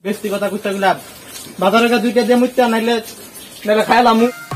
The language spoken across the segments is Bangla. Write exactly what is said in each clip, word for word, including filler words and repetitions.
বেশি কথা কুস্তা গুলাব বাজারে দুইটা দিয়ে মুইতা নাইলে নাইলে খাইলাম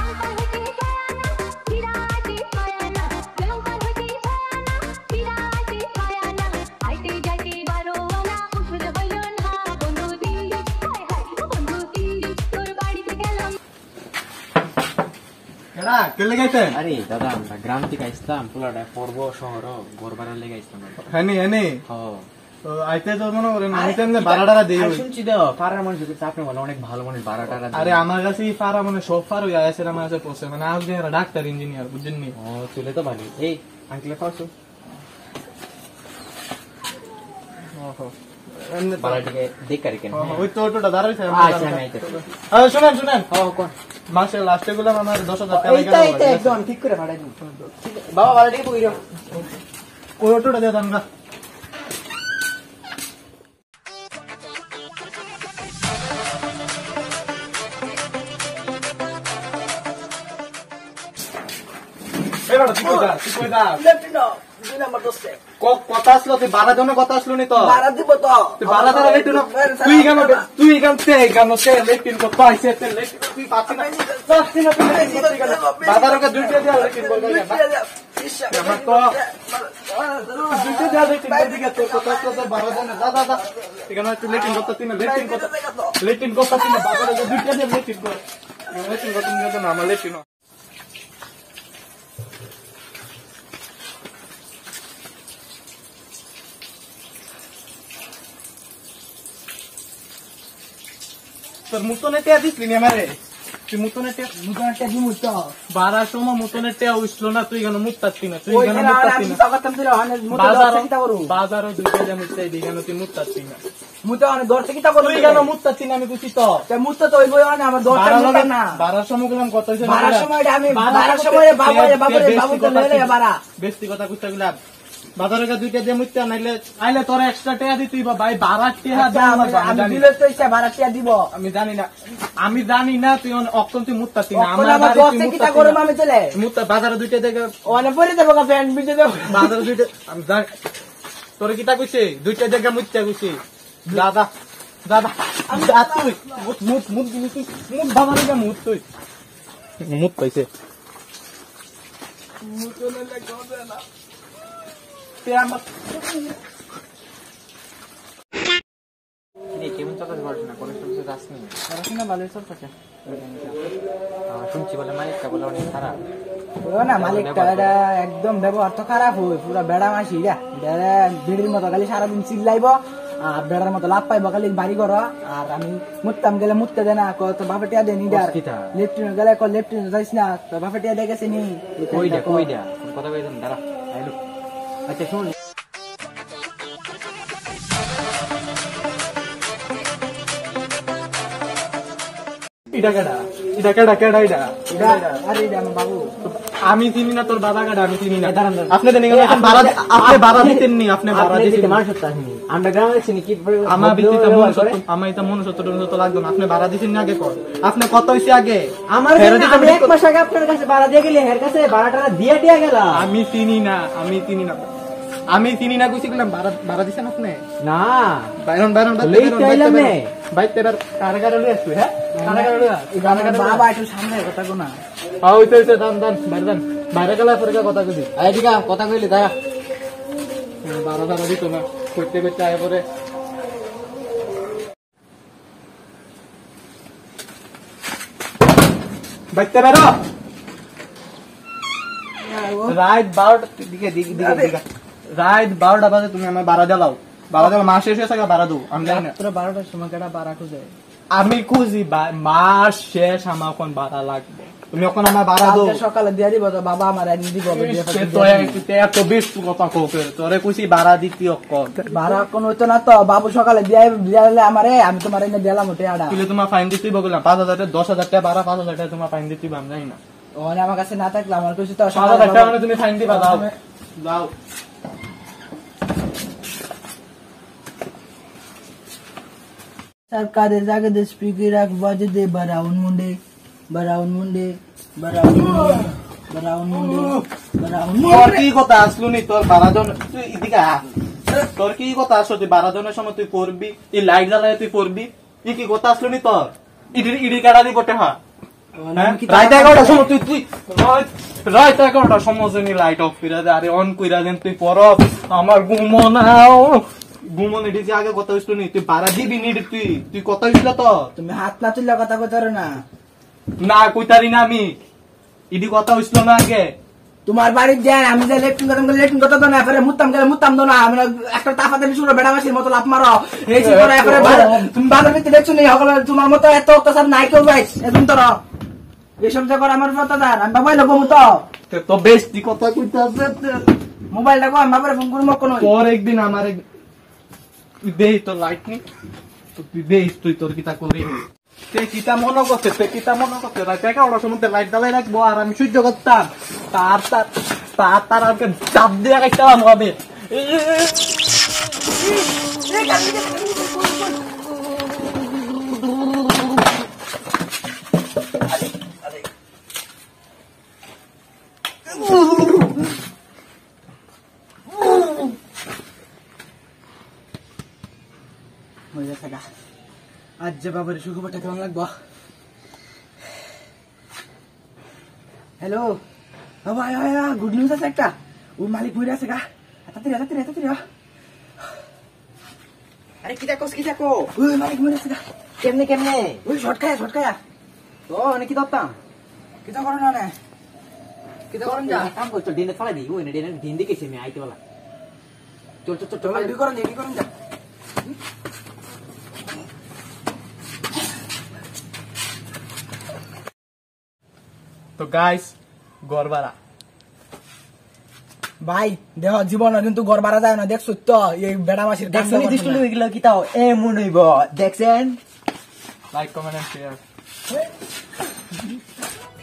আরে দাদা আমরা গ্রাম থেকে আসতাম পোলাটা পর্ব শহর ঘর ভাড়া লেগে আসতাম হ্যাঁ হ্যাঁ হ্যাঁ আইতে তো মনে করেন আমি তো এমনি ভাড়া টাড়া দিই শুনছি দাও পাড়ার মানুষ আপনি বলে অনেক ভালো মানুষ ভাড়া টাড়া আরে আমার কাছে পাড়া মানে সব পার হয়ে আছে আমার কাছে পড়ছে মানে আজকে ডাক্তার ইঞ্জিনিয়ার বুঝছেন নি ও চলে তো ভালো এই আঙ্কেলে খাওয়াছো ওই তো অটোটা দাঁড়াইছে শুনেন শুনেন মাসের লাস্টে গুলাম আমার দশ হাজার টাকা ঠিক করে ভাড়া দিন বাবা ভাড়া দিয়ে বইরো ওই অটোটা দিয়ে দাম না কথা আসলো তুই বারা জন্য কথা আসলো নি তো বারা দিব তো বারা দ্বারা লেটু না তুই কেন তুই কেন কেন সে লেটিন করতে আইছে তুই পাচ্ছি না পাচ্ছি না বাজারকে দুইটা দিয়া লেটিন করবে আমার তো দুইটা দিয়া লেটিন দিকে তো কথা আসলো তো বারা জন্য দা দা দা ঠিক আছে তুই লেটিন করতে তিন লেটিন করতে লেটিন করতে তিন বাজারকে দুইটা দিয়া লেটিন কর লেটিন করতে নিয়ে তো না আমার লেটিন তোর মুতনে টেয়া দিসলি আমারে তুই মুতনে টেয়া মুতনে টেয়া দি মুত বারা সময় মুতনে টেয়া উঠলো না তুই কেন মুততাছি না তুই কেন মুততাছি না বাজার বাজারও দুইটা যা মুততাই দি কেন তুই মুততাছি না মুতে অনেক দর থেকে তা করব তুই কেন মুততাছি না আমি বুঝি তো তে মুতে তো হইবই না আমার দরটা মুতে না বারার সময় গেলাম কত হইছে বারার সময় আমি বারার সময় বাবা বাবা বাবু তো লইলে বারা বেশি কথা কইতা গেলাম বাজারে দুইটা দিয়ে মুইতা নাইলে আইলে তোর এক্সট্রা টাকা দিতেই বা ভাই বারো টাকা আমি দিলে তো ইচ্ছা বারো টাকা দিব আমি জানি না আমি জানি না তুই অক্ষম তুই মুত্তাছি না আমার বাড়ি তুই কিটা করব আমি চলে মুত্তা বাজারে দুইটা দেখে ওনে পরে দেব কা ফ্যান বিজে দেব বাজারে দুইটা আমি জানি তোর কিটা কইছে দুইটা জায়গা মুত্তা কইছে দাদা দাদা আমি তুই মুত মুত মুত দিলি তুই মুত বাবারে যা মুত তুই মুত কইছে মুত না লাগে না কেমন চলছে পড়াশোনা পড়াশোনা আসনি পড়াশোনা ভালোই চলছে শুনছি বলে মালিকটা বলে অনেক খারাপ না মালিকটা একদম ব্যবহার তো খারাপ হয় পুরো বেড়া মাসি ভিড়ির মতো খালি সারাদিন চিল্লাইব আর বেড়ার মতো লাভ পাইব খালি বাড়ি ঘর আর আমি মুততাম গেলে মুততে দে না তো বাপে টিয়া দেনি লেফটিনে গেলে লেফটিনে যাইস না তো বাপে টিয়া দেখেছি নি কই দে কই দে কথা কই দেন দাঁড়া আইলো আচ্ছা শুন আমি চিনি না তোর বাবা কাটা আমি চিনি না আপনি আপনি বাধা দিতেন নি আপনি আমার এটা মনুষ্যত্ব টনুষ্যত্ব লাগতো না আপনি বাধা দিচ্ছেন না আগে কর আপনি কত হয়েছে আগে আমার এক মাস আগে আপনার কাছে বাড়া দিয়ে গেলে এর কাছে বাড়াটা দিয়ে দিয়ে গেল আমি চিনি না আমি চিনি না আমি চিনি না কুচি গেলাম বাড়া দিচ্ছেন আপনি না বাইরন বাইরন বাইতে কারে কারে লই আসবে হ্যাঁ কারে কারে লই বাবা একটু সামনে কথা কো না হ্যাঁ হইছে হইছে দান দান বাইরে দান বাইরে গেলে পরে কথা কইছি আই দিকা কথা কইলি দাঁড়া বারো বারো দিত না করতে করতে আয় পরে বাইতে বেরো রাত বারোটা দিকে দিকে দিকে রাত বারোটা বাজে তুমি আমার বারা জ্বালাও বারা জ্বালা মাস শেষ হয়েছে বারা দু আমি জানি না তোরা বারোটার সময় কেটা বারা খুঁজে আমি খুঁজি মাস শেষ আমার এখন বারা লাগবে তুমি এখন আমার বারা দো সকালে দিয়ে দিব তো বাবা আমার এনে দিব এত বেশ কথা কোকে তোরে খুশি বারা দিতি অক্ষর বারা কোন হইতো না তো বাবু সকালে দিয়ে দিলে আমারে আমি তোমার এনে দিলাম ওটা আড়া তুই তোমার ফাইন দিতেই বললাম পাঁচ হাজার টাকা দশ হাজার টাকা বারা পাঁচ হাজার টাকা তোমার ফাইন দিতেই আমি জানি না ওখানে আমার কাছে না থাকলে আমার কিছু তো পাঁচ হাজার টাকা মানে তুমি ফাইন দিবা দাও দাও सरकारे जागे दे स्पीकर रख बाजे दे बराउन मुंडे बराउन मुंडे बराउन मुंडे बराउन मुंडे बराउन তোর কি কথা আসলো নি তোর বারা জন তুই এদিকে আ তোর কি কথা আসলো তুই বারা জনের সময় তুই পড়বি এই লাইট জ্বালায় তুই পড়বি ই কি কথা আসলো নি তোর ইডি ইডি কাটা দিব টেহা রাইট এগারোটার সময় তুই তুই রাইট এগারোটার সময় জানি লাইট অফ করে দে আরে অন কইরা দেন তুই পর আমার ঘুমো নাও ঘুমো নিডি যে আগে কথা হইছিল নি তুই বাড়া দিবি নিডি তুই তুই কথা হইছিল তো তুমি হাত না তুললে কথা কইতে পারো না না কইতারি না আমি ইডি কথা হইছিল না আগে তোমার বাড়ির যাই আমি যে লেট্রিন কথা বলে লেট্রিন কথা তো না এবারে মুত্তাম গেলে মুত্তাম দো না আমরা একটা তাফাতে শুরু বেড়া মাসির মতো লাফ মারো এই যে করে এবারে তুমি বাজার ভিতরে দেখছো নি হকলে তোমার মতো এত অত্যাচার নাই কেউ গাইস এখন তো এসব যে করে আমার ফতদার আমি মোবাইল লাগবো তো তো বেশ তুই কথা কইতাছ মোবাইল লাগবো আমি বাবারে ফোন করব কোন পর একদিন আমার তুই দেই তো লাইট নি তুই দেই তুই তোর কিতা করি তে কিতা মনে করতে তে কিতা মনে করতে রাত এগারোটার সময় লাইট জ্বালাই রাখবো আর আমি সহ্য করতাম তার তার তার তার আমাকে চাপ দিয়ে রাখতাম হবে আজ যে বাবার সুখবরটা কেমন লাগবো হ্যালো বাবা গুড নিউজ আছে একটা ও মালিক মরে আছে গা তাড়াতাড়ি তাড়াতাড়ি তাড়াতাড়ি আরে কি দেখো কি দেখো ওই মালিক মরে আছে গা কেমনে কেমনে ওই শর্টকায়া শর্টকায়া তো অনেক কি দত্তাম কিতা করো না নে কিতা করুন যা কাম করছো দিনে ফলা দিই ওই না দিনে দিন দেখেছি আমি আইতে বলা চল চল চল তোমার দুই করুন দেখি করুন যা তো গাইস গড়বাড়া ভাই দেহ জীবন কিন্তু গড় বাড়া যায় না দেখছো তো এই বেড়া মাসির দেখছো নি দৃষ্টি এগুলো কি তাও এমন হইব দেখছেন লাইক কমেন্ট এন্ড শেয়ার